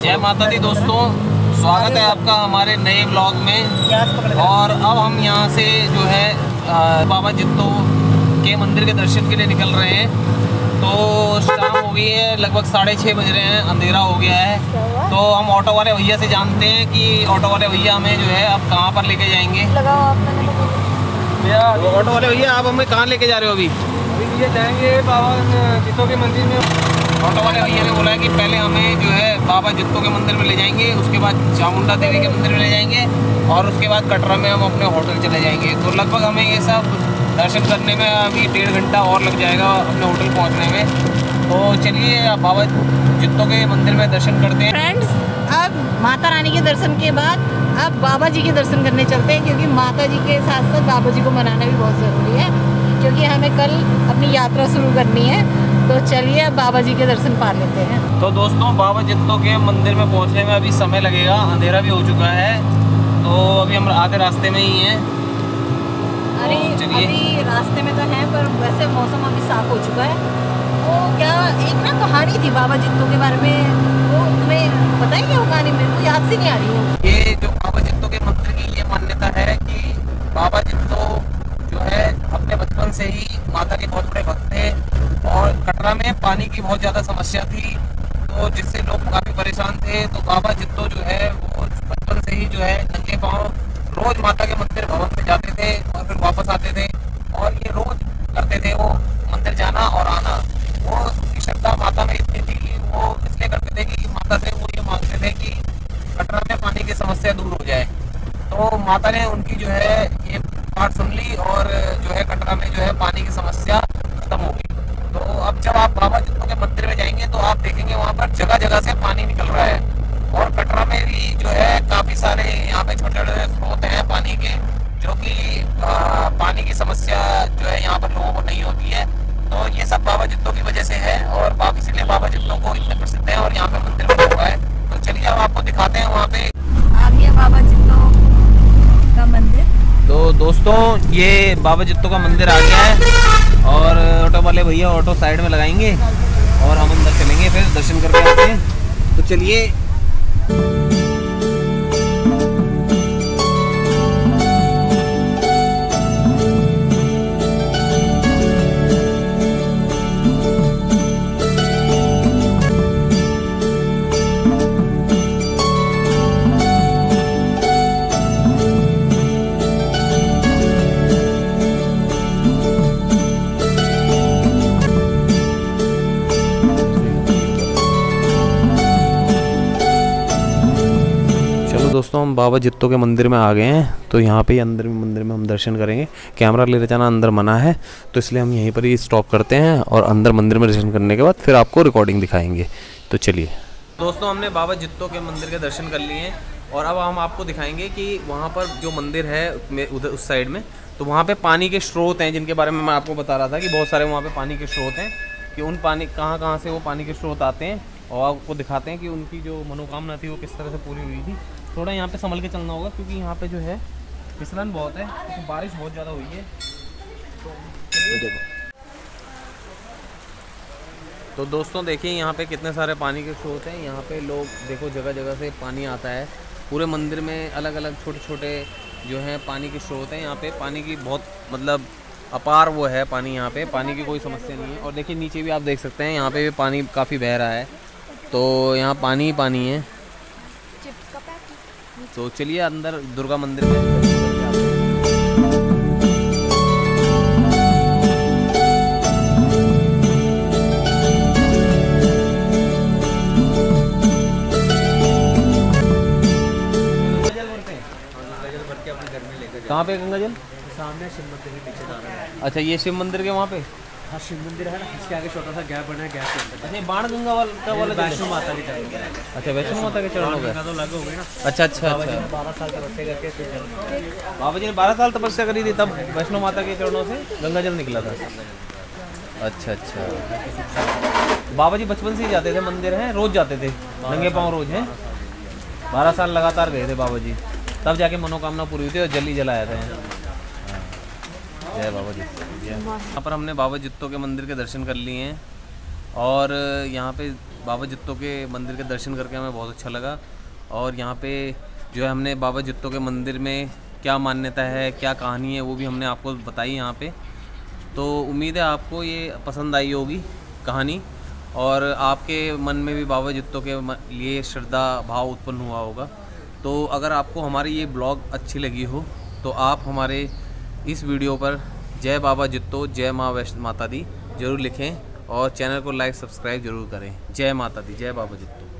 जय माता दी दोस्तों, स्वागत है आपका हमारे नए ब्लॉग में। और अब हम यहाँ से जो है बाबा जित्तो के मंदिर के दर्शन के लिए निकल रहे हैं। तो शाम हो गई है, लगभग 6:30 बज रहे हैं, अंधेरा हो गया है। तो हम ऑटो वाले भैया से जानते हैं कि ऑटो वाले भैया हमें जो है अब कहाँ पर लेके जाएंगे। भैया, ऑटो वाले भैया आप हमें कहाँ लेके जा रहे हो? अभी ये जाएंगे बाबा जित्तो के मंदिर में। ऑटो वाले भैया ने बोला है कि पहले हमें जो है बाबा जित्तो के मंदिर में ले जाएंगे, उसके बाद चामुंडा देवी के मंदिर में ले जाएंगे और उसके बाद कटरा में हम अपने होटल चले जाएंगे। तो लगभग हमें ये सब दर्शन करने में अभी 1.5 घंटा और लग जाएगा अपने होटल पहुंचने में। तो चलिए बाबा जित्तो के मंदिर में दर्शन करते हैं। फ्रेंड्स, अब माता रानी के दर्शन के बाद अब बाबा जी के दर्शन करने चलते हैं, क्योंकि माता जी के साथ साथ बाबा जी को मनाना भी बहुत ज़रूरी है, क्योंकि हमें कल अपनी यात्रा शुरू करनी है। तो चलिए अब बाबा जी के दर्शन पा लेते हैं। तो दोस्तों, बाबा जित्तो के मंदिर में पहुंचने में अभी समय लगेगा, अंधेरा भी हो चुका है। तो अभी हम आधे रास्ते में ही हैं। अरे अभी रास्ते में तो हैं, पर वैसे मौसम अभी साफ हो चुका है। वो क्या एक ना कहानी थी बाबा जित्तो के बारे में, वो तुम्हें पता है क्या वो कहानी? मेरे को याद से नहीं आ रही है। ये जो बाबा जित्तो के मंदिर की ये मान्यता है कि बाबा जित्तो जो है अपने बचपन से ही माता के बहुत बड़े भक्त थे और कटरा में पानी की बहुत ज़्यादा समस्या थी, तो जिससे लोग काफ़ी परेशान थे। तो बाबा जित्तो जो है वो बचपन से ही जो है नंगे पाँव रोज माता के मंदिर भवन में जाते थे और फिर वापस आते थे, और ये रोज करते थे वो मंदिर जाना और आना। वो उनकी श्रद्धा माता में इतनी थी कि वो इसलिए करते थे कि माता से वो ये मांगते थे कि कटरा में पानी की समस्या दूर हो जाए। तो माता ने उनकी जो है ये बात सुन ली और जो है कटरा में जो है पानी की समस्या खत्म हो गई। तो अब जब आप बाबा जित्तो के मंदिर में जाएंगे तो आप देखेंगे वहाँ पर जगह जगह से पानी निकल रहा है, और कटरा में भी जो है काफ़ी सारे यहाँ पे छोटे छोटे स्रोत हैं पानी के, जो कि पानी की समस्या जो है यहाँ पर लोगों को नहीं होती है। तो ये सब बाबा जित्तो की वजह से है, और इसीलिए बाबा जित्तो को इतने प्रसिद्ध है और यहाँ पे मंदिर बना हुआ है। तो चलिए अब आपको दिखाते हैं वहाँ पे आ गया बाबा जित्तो का मंदिर। तो दोस्तों, ये बाबा जित्तो का मंदिर आ गया है, और ऑटो वाले भैया ऑटो साइड में लगाएंगे और हम अंदर चलेंगे, फिर दर्शन करके आते हैं। तो चलिए। दोस्तों, हम बाबा जित्तो के मंदिर में आ गए हैं। तो यहाँ पे ही अंदर मंदिर में हम दर्शन करेंगे। कैमरा ले जाना अंदर मना है, तो इसलिए हम यहीं पर ही स्टॉप करते हैं और अंदर मंदिर में दर्शन करने के बाद फिर आपको रिकॉर्डिंग दिखाएंगे। तो चलिए दोस्तों, हमने बाबा जित्तो के मंदिर के दर्शन कर लिए हैं और अब हम आपको दिखाएंगे कि वहाँ पर जो मंदिर है उधर उस साइड में, तो वहाँ पर पानी के स्रोत हैं, जिनके बारे में मैं आपको बता रहा था कि बहुत सारे वहाँ पर पानी के स्रोत हैं, कि उन पानी कहाँ से वो पानी के स्रोत आते हैं, और आपको दिखाते हैं कि उनकी जो मनोकामना थी वो किस तरह से पूरी हुई थी। थोड़ा यहाँ पे संभल के चलना होगा, क्योंकि यहाँ पे जो है फिसलन बहुत है, क्योंकि बारिश बहुत ज़्यादा हुई है। तो दोस्तों देखिए, यहाँ पे कितने सारे पानी के स्रोत हैं। यहाँ पे लोग देखो जगह जगह से पानी आता है। पूरे मंदिर में अलग अलग छोटे छोटे जो हैं पानी के स्रोत हैं। यहाँ पे पानी की बहुत मतलब अपार वो है पानी, यहाँ पे पानी की कोई समस्या नहीं है। और देखिए नीचे भी आप देख सकते हैं, यहाँ पे भी पानी काफ़ी बह रहा है, तो यहाँ पानी ही पानी है। तो चलिए अंदर दुर्गा मंदिर में। कहाँ पे गंगा जल? सामने शिव मंदिर के पीछे जा रहा है। अच्छा, ये शिव मंदिर के वहाँ पे? हाँ, शिव मंदिर है ना, इसके आगे छोटा सा गैप बना है, गैप के अंदर। अच्छा, बाण गंगा वाला वैष्णो माता के चरण। अच्छा, वैष्णो माता के चरण हो गए। तो लगे हो गए ना। अच्छा अच्छा अच्छा। 12 साल तपस्या करके फिर बाबा जी ने 12 साल तपस्या करी थी, तब वैष्णो माता के चरणों से गंगा जल निकला था। अच्छा अच्छा। बाबा जी बचपन से ही जाते थे मंदिर, हैं रोज जाते थे नंगे पाँव रोज, हैं 12 साल लगातार गए थे बाबा जी, तब जाके मनोकामना पूरी हुई थी और जल ही जलाया था। जय बाबा जी। यहाँ पर हमने बाबा जित्तो के मंदिर के दर्शन कर लिए हैं, और यहाँ पे बाबा जित्तो के मंदिर के दर्शन करके हमें बहुत अच्छा लगा। और यहाँ पे जो है हमने बाबा जित्तो के मंदिर में क्या मान्यता है, क्या कहानी है, वो भी हमने आपको बताई यहाँ पे। तो उम्मीद है आपको ये पसंद आई होगी कहानी, और आपके मन में भी बाबा जित्तो के लिए श्रद्धा भाव उत्पन्न हुआ होगा। तो अगर आपको हमारी ये ब्लॉग अच्छी लगी हो तो आप हमारे इस वीडियो पर जय बाबा जित्तो, जय माँ वैष्णो माता दी ज़रूर लिखें और चैनल को लाइक सब्सक्राइब ज़रूर करें। जय माता दी, जय बाबा जित्तो।